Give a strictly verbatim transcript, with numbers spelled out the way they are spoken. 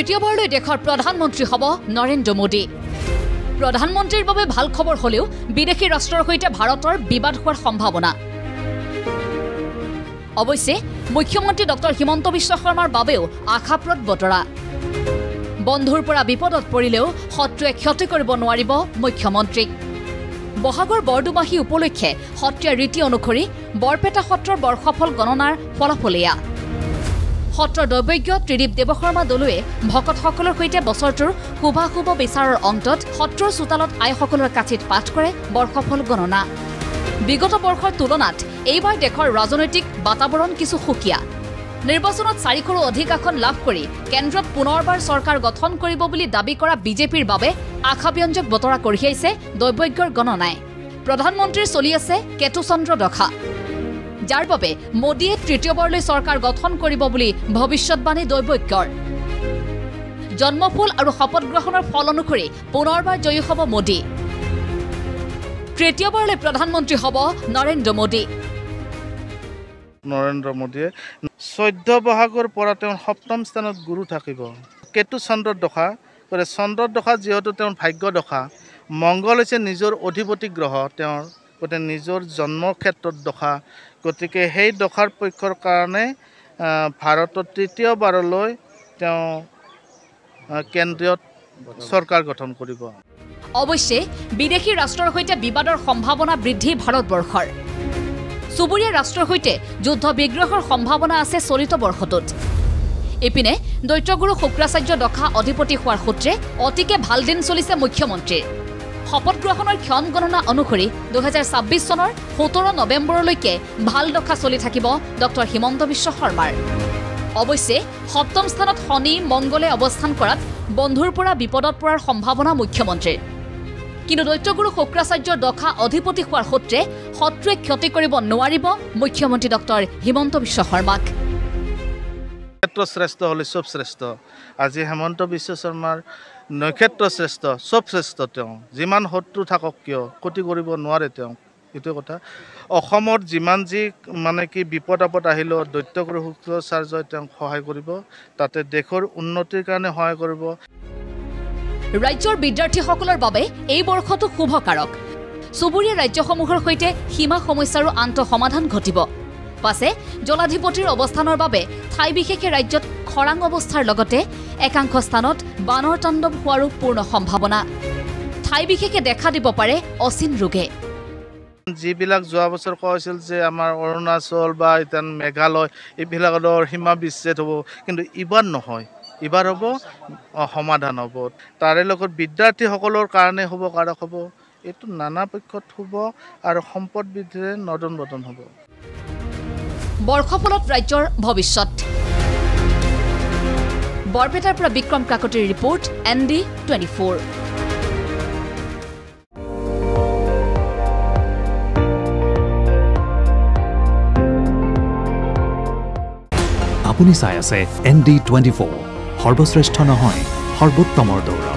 তৃতীয়বাৰলৈ দেশৰ প্ৰধানমন্ত্ৰী হ'ব নৰেন্দ্ৰ মোদী। প্ৰধানমন্ত্ৰীৰ বাবে ভাল খবৰ হলেও বিদেশী ৰাষ্ট্ৰৰ সৈতে ভাৰতৰ বিবাদ হোৱাৰ সম্ভাৱনা। অৱশ্যে মুখ্যমন্ত্ৰী ডক্টৰ হিমন্ত বিশ্ব শৰ্মাৰ বাবেও আশাপ্ৰদ বতৰা। বন্ধুৰ পৰা বিপদত পৰিলেও শত্ৰুৱে ক্ষতি কৰিব নোৱাৰিব মুখ্যমন্ত্ৰীক। বহাগৰ বৰদুমাহী উপলক্ষে সত্ৰীয়া ৰীতি অনুসৰি বৰপেটা সত্ৰৰ বৰ্ষফল গণনাৰ ফলাফল এয়া। সত্ৰৰ দৈবজ্ঞ ত্ৰিদীপ দেৱশৰ্মা দলুৱে ভকতসকলৰ সৈতে বছৰটোৰ শুভাশুভ বিচাৰৰ অন্তত সত্ৰৰ চোতালত আইসকলৰ কাঠিত পাঠ কৰে বৰ্ষফল গণনা। বিগত বৰ্ষৰ তুলনাত এইবাৰ দেশৰ ৰাজনৈতিক বাতাবৰণ কিছু সুকীয়া। নিৰ্বাচনত চাৰিশৰো অধিক আসন লাভ কৰি কেন্দ্ৰত পুনৰবাৰ চৰকাৰ গঠন কৰিব বুলি দাবী কৰা বিজেপিৰ বাবে আশাব্যঞ্জক বতৰা কঢ়িয়াইছে দৈবজ্ঞৰ গণনাই। প্ৰধানমন্ত্ৰীৰ চলি আছে কেতুচন্দ্ৰ দশা, যাৰ বাবে মোদীয়ে তৃতীয়বাৰলৈ চৰকাৰ গঠন কৰিব বুলি ভৱিষ্যৎবাণী দৈবজ্ঞৰ। জন্মফুল আৰু শপত গ্ৰহণৰ ফল অনুসৰি পুনৰবাৰ জয়ী হ'ব মোদী। তৃতীয়বাৰলৈ প্ৰধানমন্ত্ৰী হ'ব নৰেন্দ্ৰ মোদী। নৰেন্দ্ৰ মোদীয়ে চৈধ্য বহাগৰ পৰা তেওঁৰ সপ্তম স্থানত গুৰু থাকিব। কেতু চন্দ্ৰৰ দশা কৰে, চন্দ্ৰৰ দশা যিহেতু তেওঁৰ ভাগ্য দশা, মংগল হৈছে নিজৰ অধিপতি গ্ৰহ, তেওঁৰ গতিকে নিজৰ জন্মক্ষেত্ৰত দশা, গতিকে সেই দশাৰ পক্ষৰ কাৰণে ভাৰতৰ তৃতীয়বাৰলৈ তেওঁ কেন্দ্ৰীয় চৰকাৰ গঠন কৰিব। অৱশ্যে বিদেশী ৰাষ্ট্ৰৰ সৈতে বিবাদৰ সম্ভাৱনা বৃদ্ধি ভাৰতবৰ্ষৰ। চুবুৰীয়া ৰাষ্ট্ৰৰ সৈতে যুদ্ধ বিগ্ৰহৰ সম্ভাৱনা আছে চলিত বৰ্ষটোত। ইপিনে দৈত্যগুৰু শুক্ৰাচাৰ্য দশা অধিপতি হোৱাৰ সূত্ৰে অতিকে ভাল দিন চলিছে মুখ্যমন্ত্ৰীৰ। শপত গ্ৰহণৰ ক্ষণ গণনা অনুসৰি দুহেজাৰ ছাব্বিছ চনৰ সোতৰ নৱেম্বৰলৈকে ভাল দশা চলি থাকিব ডক্টৰ হিমন্ত বিশ্ব শৰ্মাৰ। অৱশ্যে সপ্তম স্থানত শনি মংগলে অৱস্থান কৰাত বন্ধুৰ পৰা বিপদত পৰাৰ সম্ভাৱনা মুখ্যমন্ত্ৰীৰ। কিন্তু দৈত্যগুৰু শুক্ৰাচাৰ্যৰ দশা অধিপতি হোৱাৰ সূত্ৰে শত্ৰুৱে ক্ষতি কৰিব নোৱাৰিব মুখ্যমন্ত্ৰী ডক্টৰ হিমন্ত বিশ্ব শৰ্মাক। নক্ষত্ৰ শ্ৰেষ্ঠ হ'লে চব শ্ৰেষ্ঠ। আজি হিমন্ত বিশ্ব শৰ্মাৰ নক্ষত্ৰ শ্ৰেষ্ঠ, চব শ্ৰেষ্ঠ। তেওঁ যিমান শত্ৰু থাকক কিয় ক্ষতি কৰিব নোৱাৰে তেওঁ, এইটো কথা। অসমত যিমান যি মানে কি বিপদ আপদ আহিলেও দৈত্যগুৰু শুক্ৰাচাৰ্যই তেওঁক সহায় কৰিব, তাতে দেশৰ উন্নতিৰ কাৰণে সহায় কৰিব। ৰাজ্যৰ বিদ্যাৰ্থীসকলৰ বাবে এই বৰ্ষটো শুভকাৰক। চুবুৰীয়া ৰাজ্যসমূহৰ সৈতে সীমা সমস্যাৰো আন্ত সমাধান ঘটিব। পাছে জলাধিপতিৰ অৱস্থানৰ বাবে ঠাই বিশেষে ৰাজ্যত খৰাং অৱস্থাৰ লগতে একাংশ স্থানত বানৰ তাণ্ডৱ হোৱাৰো পূৰ্ণ সম্ভাৱনা। ঠাই বিশেষে দেখা দিব পাৰে অচিন ৰোগে। যিবিলাক যোৱা বছৰ কোৱা হৈছিল যে আমাৰ অৰুণাচল বা এতিয়া মেঘালয় এইবিলাকৰ সীমা বিচ্ছেদ হ'ব, কিন্তু এইবাৰ নহয়, এইবাৰ হ'ব সমাধান হ'ব। তাৰে লগত বিদ্যাৰ্থীসকলৰ কাৰণে হ'ব, কাৰক হ'ব, এইটো নানা পক্ষত হ'ব আৰু সম্পদ বৃদ্ধিৰে নদন বদন হ'ব। বৰ্ষফলত ৰাজ্যৰ ভৱিষ্যত। বৰপেটাৰ পৰা বিক্ৰম কাকতিৰ report, N D twenty four. আপুনি চাই আছে এন ডি টুৱেণ্টি ফ'ৰ, সৰ্বশ্ৰেষ্ঠ নহয় সৰ্বোত্তমৰ দৌৰা।